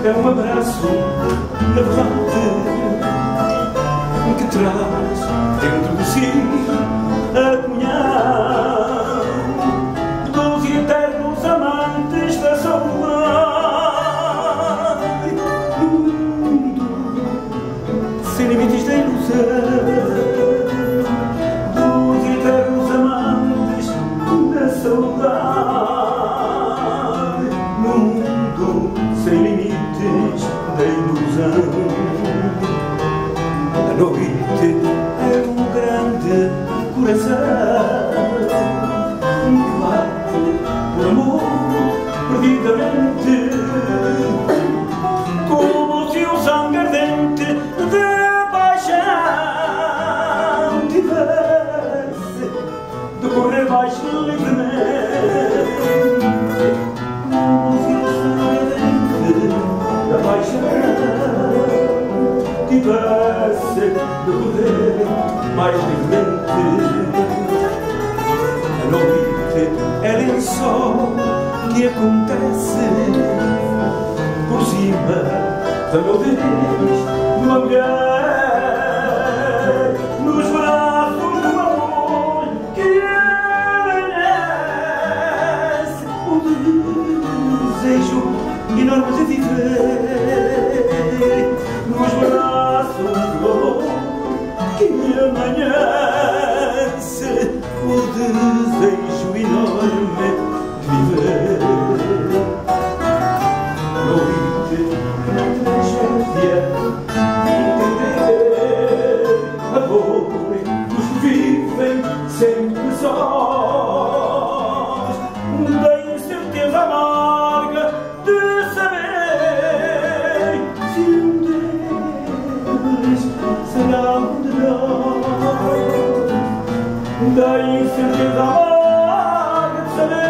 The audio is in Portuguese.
é um abraço, na verdade, que traz dentro de si a comunhão dos eternos amantes da saudade, num mundo sem limites de ilusão. Dos eternos amantes da saudade, num mundo sem limites da ilusão. A noite é um grande coração que bate por amor perdidamente, como se o sangue ardente de paixão tivesse de correr mais livremente, como se o sangue ardente da paixão tivesse de correr mais livremente. A noite é lençol que acontece por cima da nudez de uma mulher, nos braços do amor que amanhece, o desejo enorme de viver, nos braços do amor que amanhece, o desejo enorme de viver. Noite na tragédia de entender a dor dos que vivem sempre sós, da incerteza amarga de saber se um deles será um de nós, da incerteza amarga de saber